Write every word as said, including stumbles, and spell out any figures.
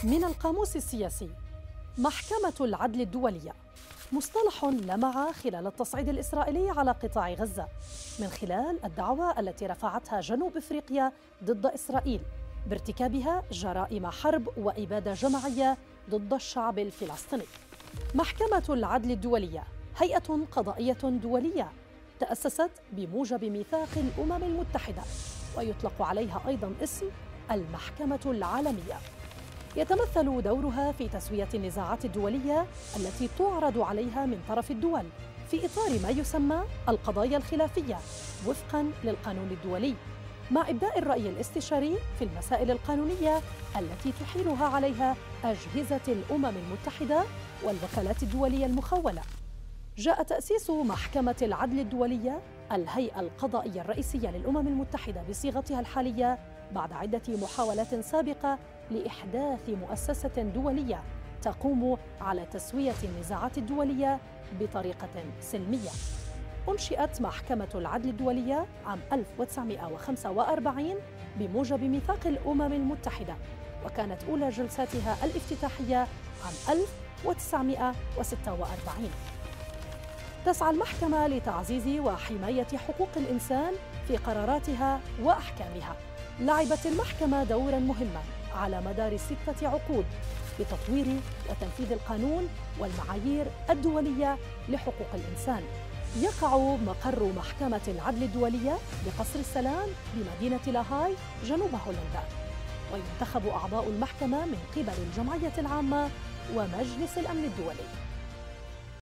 من القاموس السياسي: محكمة العدل الدولية مصطلح لمع خلال التصعيد الإسرائيلي على قطاع غزة من خلال الدعوى التي رفعتها جنوب إفريقيا ضد إسرائيل بارتكابها جرائم حرب وإبادة جماعية ضد الشعب الفلسطيني. محكمة العدل الدولية هيئة قضائية دولية تأسست بموجب ميثاق الأمم المتحدة، ويطلق عليها أيضاً اسم المحكمة العالمية. يتمثل دورها في تسوية النزاعات الدولية التي تعرض عليها من طرف الدول في إطار ما يسمى القضايا الخلافية وفقاً للقانون الدولي، مع إبداء الرأي الاستشاري في المسائل القانونية التي تحيلها عليها أجهزة الأمم المتحدة والوكالات الدولية المخولة. جاء تأسيس محكمة العدل الدولية، الهيئة القضائية الرئيسية للأمم المتحدة بصيغتها الحالية، بعد عدة محاولات سابقة لإحداث مؤسسة دولية تقوم على تسوية النزاعات الدولية بطريقة سلمية. أنشئت محكمة العدل الدولية عام ألف وتسعمائة وخمسة وأربعين بموجب ميثاق الأمم المتحدة، وكانت أولى جلساتها الافتتاحية عام ألف وتسعمائة وستة وأربعين. تسعى المحكمة لتعزيز وحماية حقوق الإنسان في قراراتها وأحكامها. لعبت المحكمة دورا مهما على مدار ستة عقود بتطوير وتنفيذ القانون والمعايير الدولية لحقوق الإنسان. يقع مقر محكمة العدل الدولية بقصر السلام بمدينة لاهاي جنوب هولندا، وينتخب أعضاء المحكمة من قبل الجمعية العامة ومجلس الأمن الدولي.